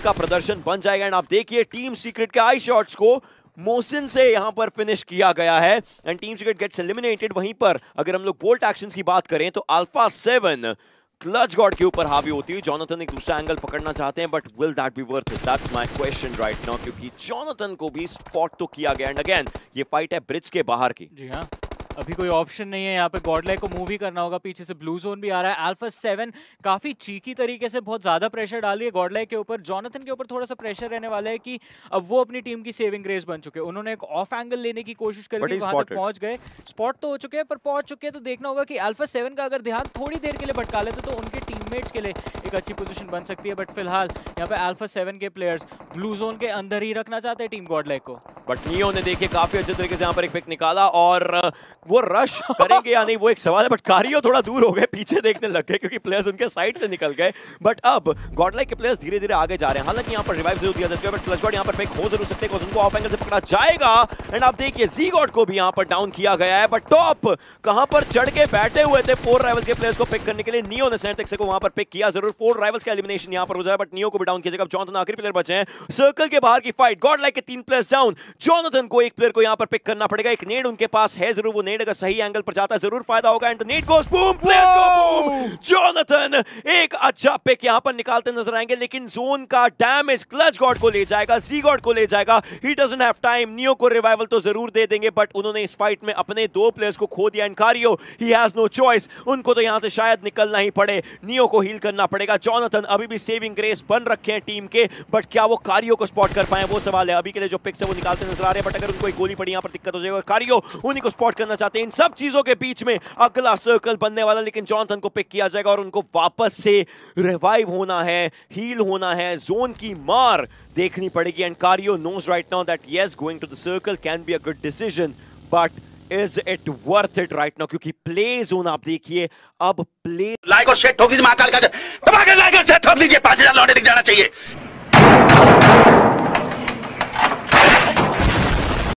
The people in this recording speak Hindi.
का प्रदर्शन बन जाएगा। एंड आप देखिए टीम सीक्रेट के आई शॉट्स को मोहसिन से यहां पर फिनिश किया गया है and team Secret gets eliminated. वहीं पर अगर हम लोग बोल्ट एक्शंस की बात करें तो अल्फा 7 क्लच गॉड के ऊपर हावी होती है। जॉनथन एक दूसरा एंगल पकड़ना चाहते हैं, but will that be worth it? That's my question right now, क्योंकि जॉनथन को भी स्पॉट तो किया गया। एंड अगेन ये फाइट है ब्रिज के बाहर की। जी हाँ, अभी कोई ऑप्शन नहीं है यहाँ पे। गॉडलाइक को मूव ही करना होगा। पीछे से ब्लू जोन भी आ रहा है। अल्फा 7 काफी चीकी तरीके से बहुत ज्यादा प्रेशर डाल रही है गॉडलाइक के ऊपर। जॉनथन के ऊपर थोड़ा सा प्रेशर रहने वाला है कि अब वो अपनी टीम की सेविंग ग्रेस बन चुके हैं। उन्होंने एक ऑफ एंगल लेने की कोशिश करी थी, वहां तक पहुंच गए, स्पॉट तो हो चुके हैं, पर पहुंच चुके हैं तो देखना होगा कि अल्फा 7 का अगर ध्यान थोड़ी देर के लिए भटका लेते तो उनके टीममेट्स के लिए एक अच्छी पोजीशन बन सकती है। बट फिलहाल यहाँ पे अल्फा 7 के प्लेयर्स ब्लू जोन के अंदर ही रखना चाहते हैं टीम गॉडलाइक को। बट नियो ने देखिए काफी अच्छे तरीके से यहाँ पर एक पिक निकाला और वो रश करेंगे या नहीं वो एक सवाल है। बट कारियो थोड़ा दूर हो गए, पीछे देखने लग गए क्योंकि प्लेयर्स उनके साइड से निकल गए। बट अब गॉडलाइक के प्लेयर्स धीरे धीरे आगे जा रहे हैं। हालांकि यहाँ पर रिवाइव जरूर दिया जाता है, बट क्लच गॉड यहाँ पर पिक हो जरूर सकते हैं, उनको ऑफ एंगल से पकड़ा जाएगा। एंड आप देखिए जी गॉड को भी यहाँ पर डाउन किया गया है। बट टॉप कहां पर चढ़ के बैठे हुए थे 4 राइवल्स के प्लेयर्स को पिक करने के लिए। नियो ने सेंटेक्स को वहां पर पिक किया जरूर। 4 राइवल्स का एलिमिनेशन यहाँ पर हो जाए, बट नियो को भी डाउन किया जाएगा। जॉनथन आखिरी प्लेयर बचे हैं सर्कल के बाहर की फाइट। गॉडलाइक के 3 प्लेयर्स डाउन। जॉनथन को एक प्लेयर को यहाँ पर पिक करना पड़ेगा। एक नेड उनके पास है जरूर, वो नेड अगर सही एंगल पर जाता है जरूर फायदा होगा। And Ned goes boom, player go boom. Jonathan एक अच्छा पिक यहाँ पर निकालते नजर आएंगे, लेकिन जोन का डैमेज क्लच गॉड को ले जाएगा, जी गॉड को ले जाएगा। He doesn't have time. Neo को रिवाइवल तो जरूर दे देंगे, बट उन्होंने इस फाइट में अपने 2 प्लेयर्स को खो दिया। And Kario he has no choice, उनको तो यहां से शायद निकलना ही पड़े। नियो को हील करना पड़ेगा। जॉनथन अभी भी सेविंग ग्रेस बन रखे हैं टीम के, बट क्या वो कारियो को स्पॉट कर पाए वो सवाल है। अभी के लिए जो पिक्स है वो निकालते नजर आ रहे हैं, बट अगर उनको एक गोली पड़ी यहाँ पर दिक्कत हो जाएगी। कारियो उन्हीं को स्पॉट करना चाहते हैं। इन सब चीजों के बीच में अगला सर्कल बनने वाला, लेकिन जॉनथन को पिक किया जाएगा और उनको वापस से रिवाइव होना है, हील होना है। जोन की मार देखनी पड़ेगी। And Kario knows right now that yes, going to the circle can be a good decision, but is it worth it right now? क्योंकि प्ले जोन आप देखिए, अब प्ले लाइक और शेयर ठोक लीजिए, महाकाल का दबा के लाइक और शेयर ठोक लीजिए, 5000 लौटे दिख जाना चाहिए।